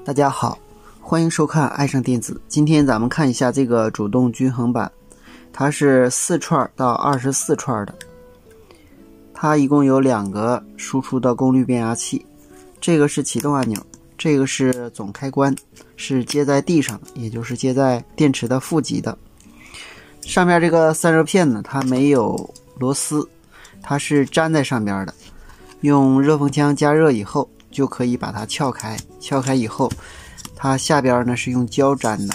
大家好，欢迎收看爱上电子。今天咱们看一下这个主动均衡板，它是4串到24串的，它一共有2个输出的功率变压器，这个是启动按钮，这个是总开关，是接在地上的，也就是接在电池的负极的。上面这个散热片呢，它没有螺丝，它是粘在上边的，用热风枪加热以后就可以把它撬开，撬开以后它下边呢是用胶粘的。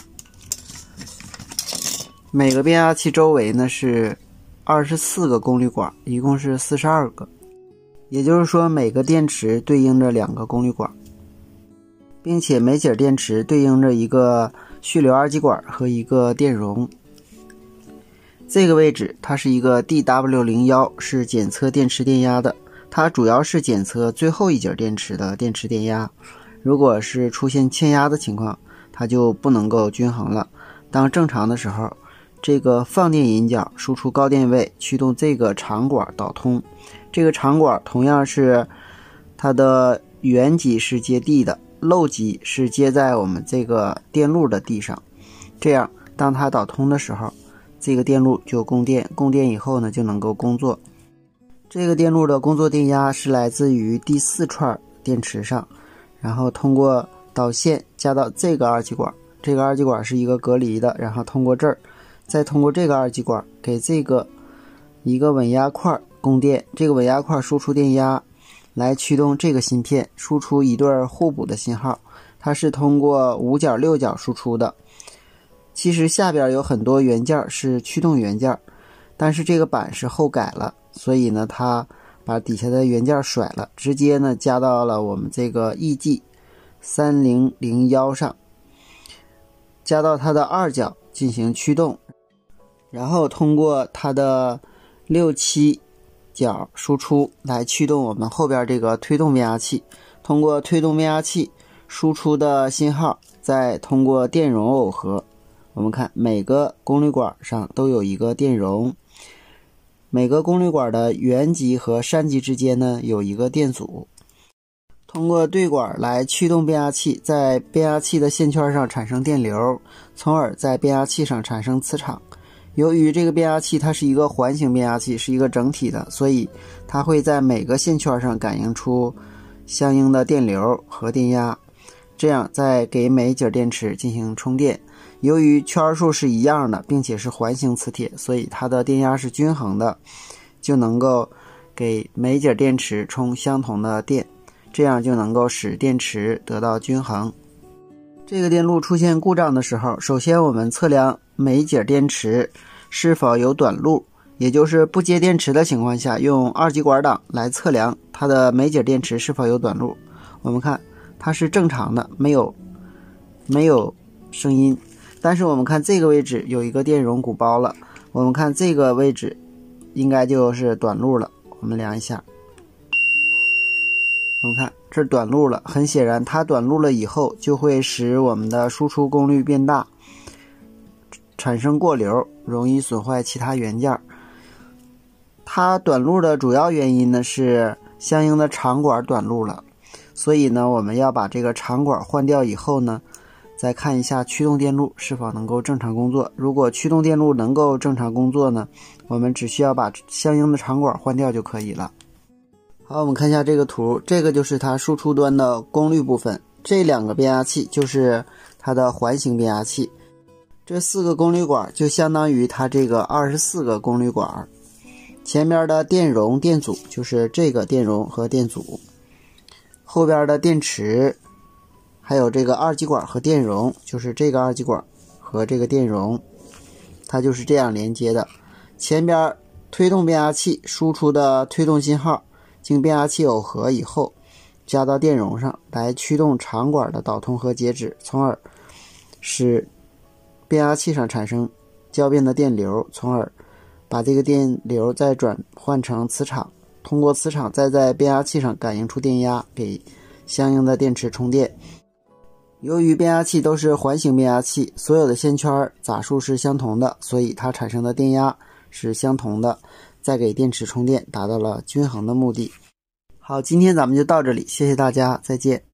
每个变压器周围呢是24个功率管，一共是42个，也就是说每个电池对应着2个功率管，并且每节电池对应着一个蓄流二极管和一个电容。这个位置它是一个 DW01， 是检测电池电压的，它主要是检测最后一节电池的电池电压，如果是出现欠压的情况，它就不能够均衡了。当正常的时候，这个放电引脚输出高电位，驱动这个长管导通。这个长管同样是它的原极是接地的，漏极是接在我们这个电路的地上。这样当它导通的时候，这个电路就供电，供电以后呢就能够工作。这个电路的工作电压是来自于第4串电池上，然后通过导线加到这个二极管，这个二极管是一个隔离的，然后通过这儿，再通过这个二极管给这个一个稳压块供电，这个稳压块输出电压来驱动这个芯片输出一对互补的信号，它是通过5角6角输出的。其实下边有很多元件是驱动元件，但是这个板是后改了，所以呢它把底下的元件甩了，直接呢加到了我们这个 EG3001 上，加到它的2角进行驱动，然后通过它的6、7角输出来驱动我们后边这个推动变压器，通过推动变压器输出的信号再通过电容耦合。我们看每个功率管上都有一个电容，每个功率管的原极和山极之间呢有一个电阻，通过对管来驱动变压器，在变压器的线圈上产生电流，从而在变压器上产生磁场。由于这个变压器它是一个环形变压器，是一个整体的，所以它会在每个线圈上感应出相应的电流和电压，这样再给每节电池进行充电。由于圈数是一样的，并且是环形磁铁，所以它的电压是均衡的，就能够给每节电池充相同的电，这样就能够使电池得到均衡。这个电路出现故障的时候，首先我们测量每节电池是否有短路，也就是不接电池的情况下，用二极管档来测量它的每节电池是否有短路。我们看它是正常的，没有声音。但是我们看这个位置有一个电容鼓包了，我们看这个位置应该就是短路了，我们量一下，我们看这短路了，很显然它短路了以后就会使我们的输出功率变大，产生过流，容易损坏其他元件。它短路的主要原因呢是相应的长管短路了，所以呢我们要把这个长管换掉以后呢，再看一下驱动电路是否能够正常工作。如果驱动电路能够正常工作呢，我们只需要把相应的长管换掉就可以了。好，我们看一下这个图，这个就是它输出端的功率部分，这2个变压器就是它的环形变压器，这4个功率管就相当于它这个24个功率管，前面的电容电阻就是这个电容和电阻，后边的电池还有这个二极管和电容，就是这个二极管和这个电容，它就是这样连接的。前边推动变压器输出的推动信号经变压器耦合以后加到电容上来驱动长管的导通和截止，从而使变压器上产生交变的电流，从而把这个电流再转换成磁场，通过磁场再在变压器上感应出电压，给相应的电池充电。由于变压器都是环形变压器，所有的线圈杂数是相同的，所以它产生的电压是相同的，再给电池充电，达到了均衡的目的。好，今天咱们就到这里，谢谢大家，再见。